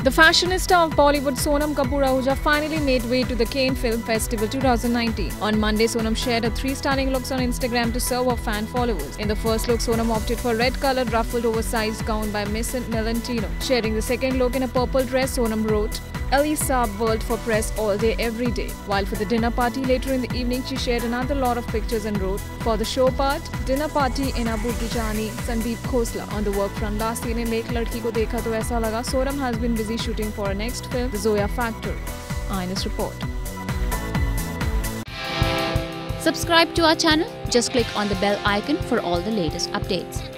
The fashionista of Bollywood Sonam K Ahuja finally made way to the Cannes Film Festival 2019. On Monday, Sonam shared her 3 stunning looks on Instagram to serve her fan followers. In the first look, Sonam opted for red-colored ruffled oversized gown by Miss Milentino. Sharing the second look in a purple dress, Sonam wrote, Elisa world for press all day every day. While for the dinner party later in the evening, she shared another lot of pictures and wrote, for the show part, dinner party in Abu Dhabi, Sandeep Khosla. On the work front, last scene in Ek Ladki Ko Dekha To Aisa Laga, Sonam has been busy shooting for her next film, The Zoya Factor. Eyewitness report. Subscribe to our channel. Just click on the bell icon for all the latest updates.